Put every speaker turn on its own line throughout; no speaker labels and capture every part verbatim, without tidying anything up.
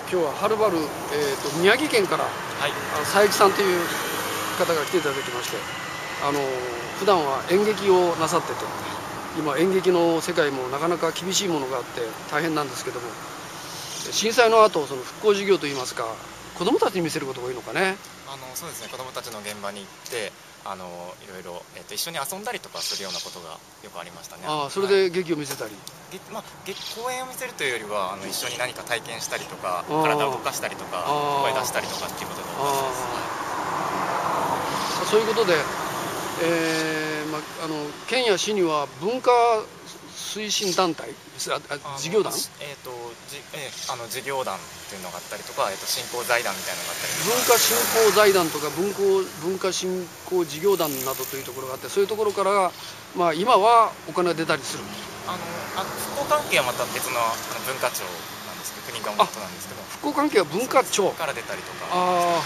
今日ははるばる、えー、と宮城県から、はい、あの佐伯さんという方が来ていただきまして、あの普段は演劇をなさってて、今演劇の世界もなかなか厳しいものがあって大変なんですけども、震災の後その復興事業といいますか、子どもたちに見せることが多いのかね。
あのそうですね、子どもたちの現場に行ってあのいろいろ、えー、と一緒に遊んだりとかするようなことがよくありましたね。
ああ、それで劇を見せたり、
はい、まあ、公演を見せるというよりはあの一緒に何か体験したりとか、体を動かしたりとか、声出したりとかっていうことが多いです。
はい、そういうことで、えーまあ、あの県や市には文化推進団体、事業団、
えーとじえー、あの事業団っていうのがあったりとか、えー、と振興財団みたいなのがあったりとか、
文化振興財団とか文化文化振興事業団などというところがあって、そういうところから、まあ、今はお金が出たりする。
あのあ復興関係はまた別の、あの文化庁なんですけど、国が元なんですけど、
復興関係は文化庁
から出たりとか。
あ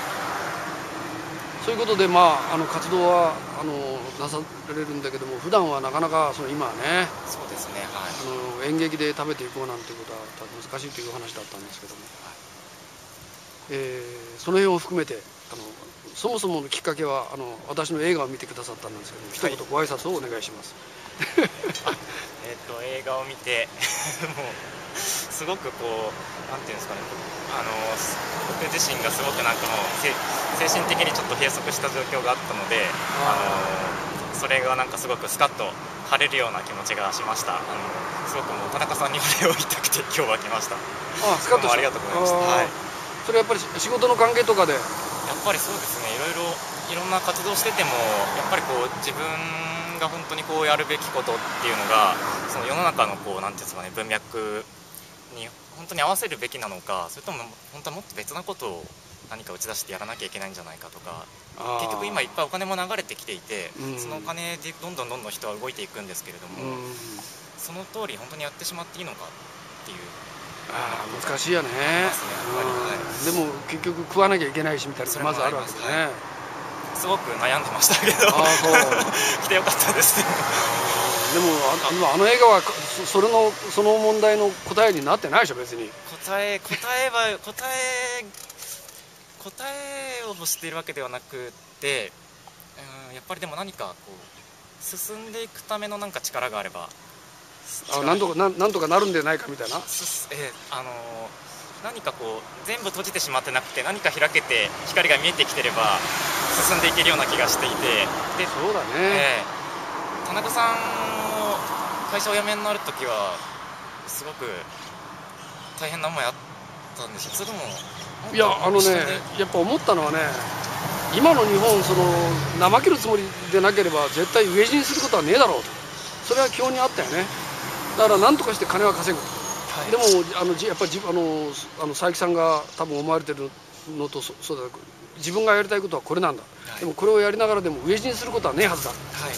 そういうことで、まあ、あの活動はあのなされるんだけども、普段はなかなかその今はね、
そうですね、はい、
あの演劇で食べていこうなんていうことは難しいという話だったんですけども、はい、えー、その辺を含めてあのそもそものきっかけはあの私の映画を見てくださったんですけども、一言ご挨拶をお願いします。
えっと映画を見てもうすごくこうなんていうんですかね、あの僕自身がすごくなんかもう精神的にちょっと閉塞した状況があったので、あのそれがなんかすごくスカッと晴れるような気持ちがしました。あのすごくもう田中さんにお礼を言いたくて今日は来ました。
ああ、スカッとした。
ありがとうございました。はい、
それやっぱり仕事の関係とかで、やっ
ぱりそうですね、いろいろいろんな活動しててもやっぱりこう自分が本当にこうやるべきことっていうのが、その世の中のこうなんていうんですかね、文脈に本当に合わせるべきなのか、それとも本当はもっと別なことを何か打ち出してやらなきゃいけないんじゃないかとか、結局今いっぱいお金も流れてきていて、うん、そのお金でどんどんどんどん人は動いていくんですけれども、うん、その通り本当にやってしまっていいのかっていう。
ああ、難しいよね。でも結局食わなきゃいけないしみたいなのがまずあるわけですね。はい、
すごく悩んでましたけど、あそう来てよかったです。
でもあの、あの映画はそれのその問題の答えになってないでしょ、別に。
答え答えは答え答えを欲しているわけではなくて、うん、やっぱりでも何かこう進んでいくためのなんか力があれば、
あなんとか な, なんとかなるんじゃないかみたいな。
えあの何かこう全部閉じてしまってなくて、何か開けて光が見えてきてれば進んでいけるような気がしていて、
でそうだね、
えー、田中さんも会社を辞めになるときはすごく大変な思いあったんですよ。それでも
いやあのね、やっぱ思ったのはね、今の日本その怠けるつもりでなければ絶対飢え死にすることはねえだろうと、それは基本にあったよね。だから何とかして金は稼ぐ、はい、でもあのやっぱりあのあの佐伯さんが多分思われてるのとそそうだ、自分がやりたいことはこれなんだ、はい、でもこれをやりながらでも飢え死にすることはねえはずだ、はいはい、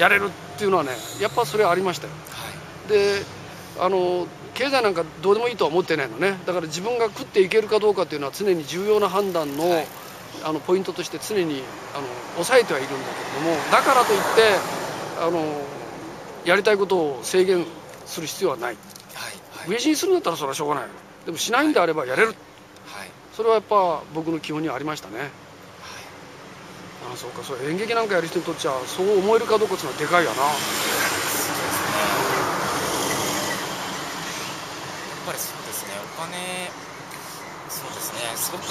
やれるっていうのはね、やっぱそれはありましたよ。はい、であの経済なんかどうでもいいとは思ってないのね。だから自分が食っていけるかどうかっていうのは常に重要な判断の、はい、あのポイントとして常にあの抑えてはいるんだけれども、だからといってあのやりたいことを制限する必要はない。はいはい、飢え死にするんだったらそれはしょうがない。でもしないんであればやれる、はいはい、それはやっぱ僕の基本にはありましたね。はい、ああそうか、そう演劇なんかやる人にとっちゃそう思えるかどうかっていうのはでかいよな。
やっぱりそうですね、お金、そうですね、すごく、うん、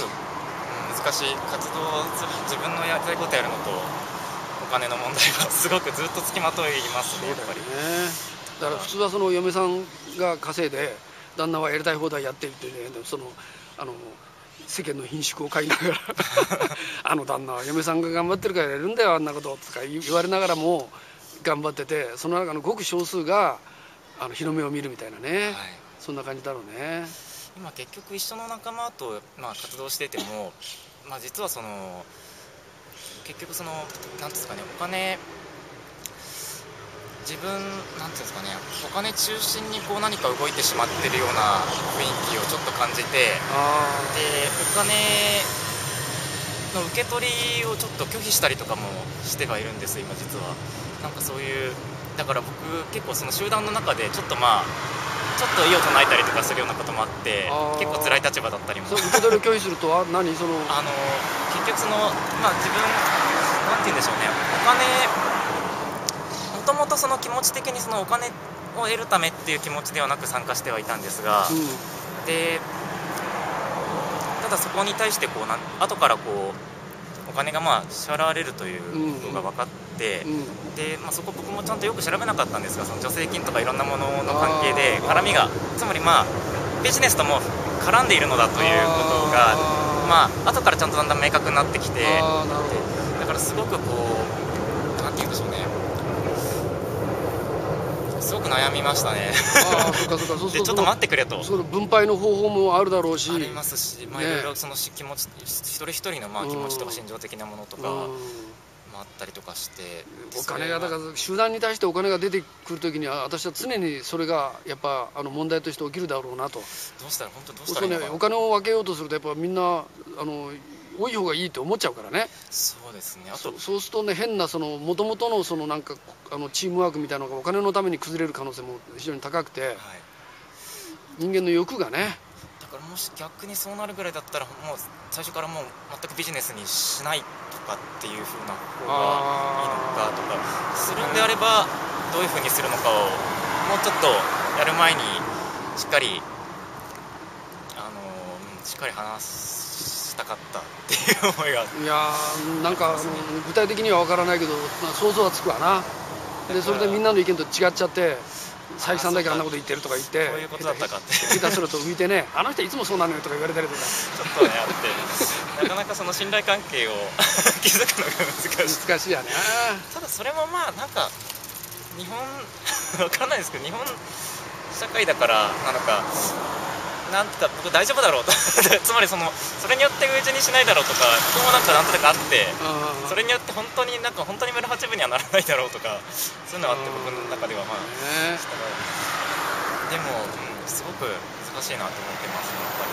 難しい活動を自分のやりたいことやるのとお金の問題がすごくずっとつきまといますね、やっぱり。
だから普通はその嫁さんが稼いで旦那はやりたい放題やっていってね、そのあの世間の顰蹙を買いながらあの旦那は嫁さんが頑張ってるからやるんだよあんなこととか言われながらも頑張ってて、その中のごく少数があの日の目を見るみたいなね、はい、そんな感じだろうね。
今結局一緒の仲間と、まあ、活動してても、まあ、実はその結局そのなんですかね、お金自分なんていうんですかね、お金中心にこう何か動いてしまってるような雰囲気をちょっと感じて、でお金の受け取りをちょっと拒否したりとかもしてはいるんです今実は。なんかそういうだから僕結構その集団の中でちょっとまあちょっと異を唱えたりとかするようなこともあって結構辛い立場だったりも。
そう受け取りを拒否するとは何その
あの結局その、まあ、自分なんて言うんでしょうね、お金もともとその気持ち的にそのお金を得るためっていう気持ちではなく参加してはいたんですが、うん、でただそこに対してこうなん後からこうお金がまあ支払われるということが分かって、うんうん、でまあ、そこ僕もちゃんとよく調べなかったんですが、その助成金とかいろんなものの関係で絡みが、つまりまあビジネスとも絡んでいるのだということがまあ後からちゃんとだんだん明確になってきて、でだからすごくこうなんて言うんでしょうね、すごく悩みましたね。
ああ、そうかそうか、そう
でちょっと待ってくれと。
その分配の方法もあるだろうし、
ありますし、まあ、いろいろその気持ち、一人一人のまあ気持ちとか心情的なものとかもあったりとかして、
お金がだから集団に対してお金が出てくるときには私は常にそれがやっぱあの問題として起きるだろうなと。
どうしたら本当どうしたらいいのかな。
お金を分けようとするとやっぱみんなあの多い方がいいって思っちゃうからね。
そうですね。あと
そ, そうするとね、変なその元々のそのなんかあのチームワークみたいなのがお金のために崩れる可能性も非常に高くて、はい、人間の欲がね。
だからもし逆にそうなるぐらいだったらもう最初からもう全くビジネスにしないとかっていう風な方がいいのかとかするんであればどういう風にするのかをもうちょっとやる前にしっかりあのしっかり話すしたかったっていう思いが。
いやーなんかあの具体的には分からないけど、まあ、想像はつくわな。でそれでみんなの意見と違っちゃって佐伯さんだけあんなこと言ってるとか言って
そういうことだったかって
下手すると浮いてねあの人いつもそうなのよとか言われたりとか
ちょっとねあってなかなかその信頼関係を築くのが難しい
難しいやね。
ただそれもまあなんか日本分かんないですけど日本社会だからなのかなんとか僕大丈夫だろうとつまりそのそれによって飢え死にしないだろうとか僕もなんかなんとなくあって、それによって本当になんか本当に村八分にはならないだろうとかそういうのがあって僕の中ではまあでも、うん、すごく難しいなと思ってますねやっぱ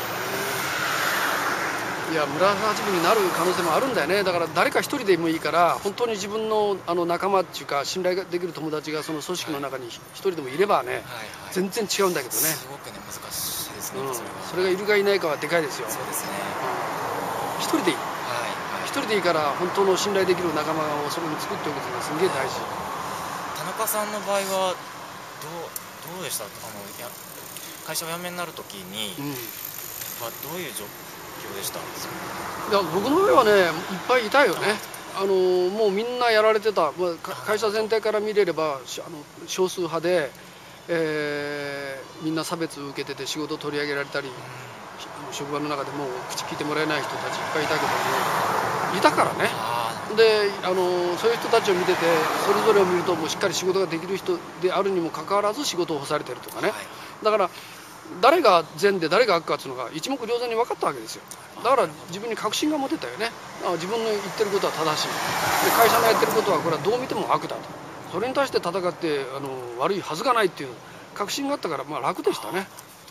り。いや村八分になる可能性もあるんだよね。だから誰か一人でもいいから本当に自分のあの仲間っていうか信頼ができる友達がその組織の中に一人でもいればね、はいはいはい、全然違うんだけどね。
すごくね難しいですね、
うん、それがいるかいないかはでかいですよ。
そうですね、
うん、一人でいい、はいはい、一人でいいから本当の信頼できる仲間をそこに作っておくのがすげえ大事。
田中さんの場合はどう、どうでしたあのいや会社を辞めになるときに、うん、はどういう状況でした？
いや僕の上はねいっぱいいたよね。あのもうみんなやられてた、まあ、会社全体から見れればあの少数派で、えー、みんな差別を受けてて仕事を取り上げられたり、うん、職場の中でもう口聞いてもらえない人たちいっぱいいたけどもいたからね。であのそういう人たちを見ててそれぞれを見るともうしっかり仕事ができる人であるにもかかわらず仕事を干されてるとかね、はい、だから誰が善で誰が悪かっていうのが一目瞭然に分かったわけですよ。だから自分に確信が持てたよね。自分の言ってることは正しいで会社のやってることはこれはどう見ても悪だと、それに対して戦ってあの悪いはずがないっていう確信があったからまあ楽でしたね。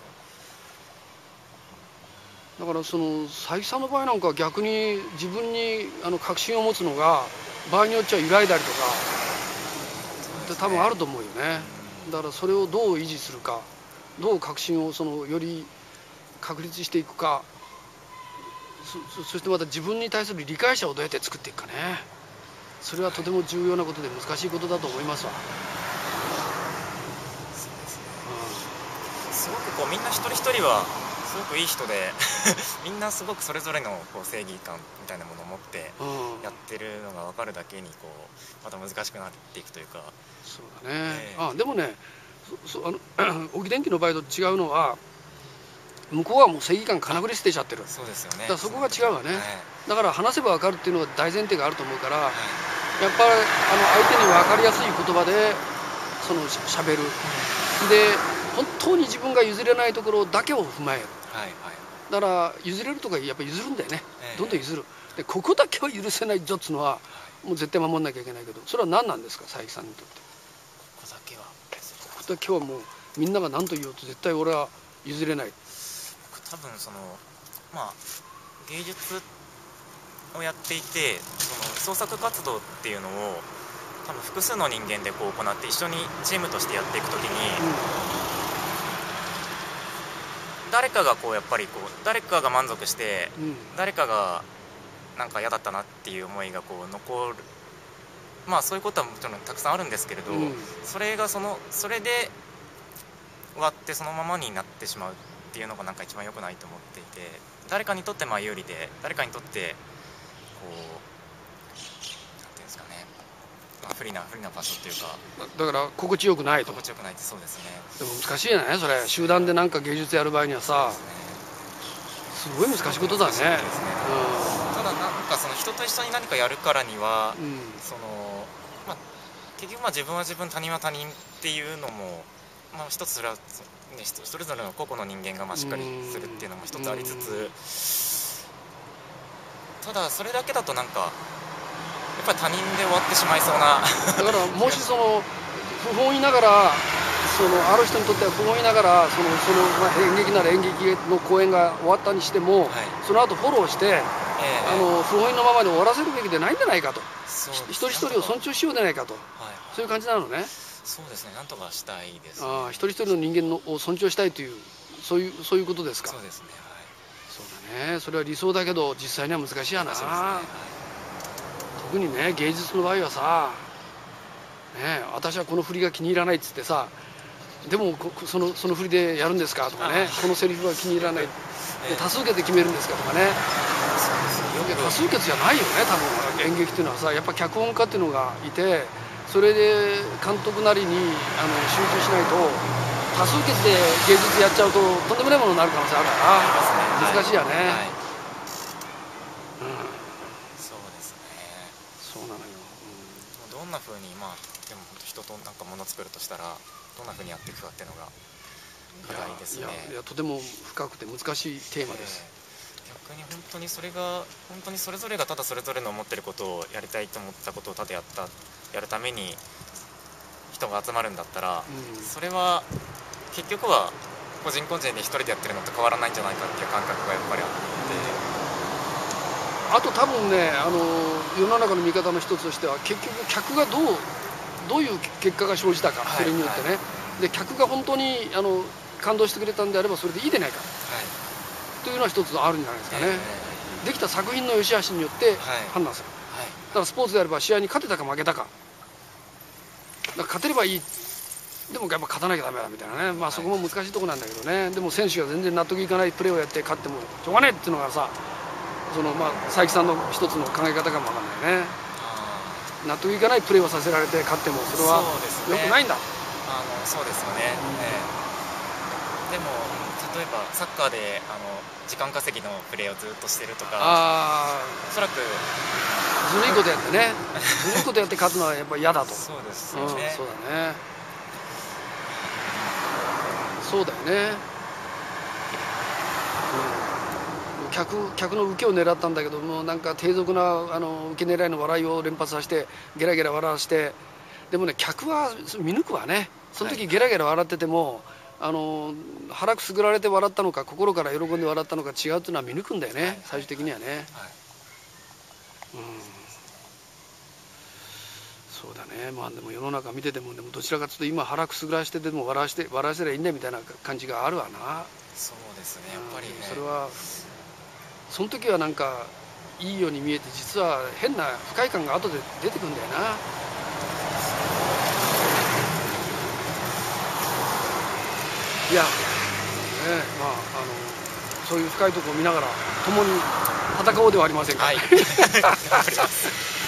だからその佐伯さんの場合なんかは逆に自分にあの確信を持つのが場合によっちゃ揺らいだりとかって多分あると思うよね。だからそれをどう維持するか、どう確信をそのより確立していくか、 そ, そしてまた自分に対する理解者をどうやって作っていくかね。それはとても重要なことで難しいことだと思いますわ。
そうですね、うん、すごくこうみんな一人一人はすごくいい人でみんなすごくそれぞれのこう正義感みたいなものを持ってやってるのが分かるだけにこうまた難しくなっていくというか。
そうだね、えー、あでもねそそあの沖電機の場合と違うのは向こうはもう正義感かなぐり捨てちゃってる。
そうですよね。
だからそこが違うわね、
はい、
だから話せば分かるっていうのは大前提があると思うから、はい、やっぱりあの相手に分かりやすい言葉でそのしゃべる、うん、で本当に自分が譲れないところだけを踏まえる、はいはい、だから譲れるとかやっぱり譲るんだよね、えー、どんどん譲る。でここだけは許せないぞっつうのはもう絶対守んなきゃいけないけど、それは何なんですか佐伯さんにとって。
ここだけは
ここだけはもうみんなが何と言おうと絶対俺は譲れない。
多分そのまあ芸術をやっていてその創作活動っていうのを多分複数の人間でこう行って一緒にチームとしてやっていくときに、うん、 誰かがこうやっぱりこう誰かが満足して、
うん、
誰かがなんか嫌だったなっていう思いがこう残る、まあそういうことはもちろんたくさんあるんですけれど、うん、それがそのそれで終わってそのままになってしまうっていうのがなんか一番良くないと思っていて、誰かにとってまあ有利で誰かにとってこうなんていうんですかね、まあ、不利な不利な場所っていうか、
だから心地よくないと。
心地よくないって、そうですね。
でも難しいじゃないそれ、集団でなんか芸術やる場合にはさ、すごい難しいことだね。
ただなんかその人と一緒に何かやるからには、うん、そのまあ、結局まあ自分は自分他人は他人っていうのも、まあ、一つそれは、ね、それぞれの個々の人間がまあしっかりするっていうのも一つありつつ、ただそれだけだとなんかやっぱり他人で終わってしまいそうな
だからもしその不本意ながらそのある人にとっては不本意ながらそのその、まあ、演劇なら演劇の公演が終わったにしても、はい、その後フォローして、えー、あの不本意のままで終わらせるべきでないんじゃないかと、一人一人を尊重しようでないかと、はい、そういう感じなのね。
そうですね、なんとかしたいです、ね、
ああ、一人一人の人間のを尊重したいというそういうそういうことですか。
そうですね、はい、
そうだね、それは理想だけど実際には難しいやな。そうですね、はい、特にね芸術の場合はさ、ね、私はこの振りが気に入らないっつってさ、でもそのその振りでやるんですかとかね、このセリフは気に入らないで多数決で決めるんですかとかね、多数決じゃないよね多分演劇っていうのはさ、やっぱ脚本家っていうのがいて、それで監督なりにあの集中しないと多数決で芸術やっちゃうととんでもないものになる可能性あるから難しいよね、はいはい、うん、
そうですね、
そうなのよ、
うん、どんな風にまあでも人となんかもの作るとしたらどんな風にやっていくかっていうのが課題ですね。
いやいやとても深くて難しいテーマです、
えー、逆に本当にそれが本当にそれぞれがただそれぞれの思ってることをやりたいと思ったことをただやったやるために人が集まるんだったら、うん、それは結局は個人個人で一人でやってるのと変わらないんじゃないかっていう感覚がやっぱりあって、
あと多分ね、あの世の中の見方の一つとしては結局客がどうどういう結果が生じたか、それによってね、はいはい、で客が本当にあの感動してくれたんであればそれでいいでないか、はい、というのは一つあるんじゃないですかね、えー、できた作品の良し悪しによって判断する、はいはい、だからスポーツであれば試合に勝てたか負けたか、だから勝てればいい、でもやっぱ勝たなきゃダメだみたいなね、まあ、そこも難しいところなんだけどね、でも選手が全然納得いかないプレーをやって勝ってもしょうがないっていうのがさ、そのまあ佐伯さんの一つの考え方かもわかんないね。納得いかないプレーをさせられて勝ってもそれは良くないんだ。
あのそうですよね、うん、えー、でも例えばサッカーであの時間稼ぎのプレーをずっとしてるとか、あおそらく
ずるいことやってねずるいことやって勝つのはやっぱり嫌だと。
そうですよね、うん、
そうだね、そうだよね、うん、客, 客の受けを狙ったんだけども、なんか低俗なあの受け狙いの笑いを連発させてゲラゲラ笑わせて、でもね客は見抜くわね、その時ゲラゲラ笑ってても、はい、あの腹くすぐられて笑ったのか心から喜んで笑ったのか違うっていうのは見抜くんだよね、はい、最終的にはね、はい、うん、そうだね、まあでも世の中見てても、でもどちらかというと今腹くすぐらしてでも笑わせて笑わせりゃいいんだみたいな感じがあるわな。
そうですね、やっぱりね、
それはその時はなんかいいように見えて、実は変な不快感が後で出てくるんだよな。いや、ね、まあ、あのそういう深いところを見ながら共に戦おうではありませんか。
はい頑張ります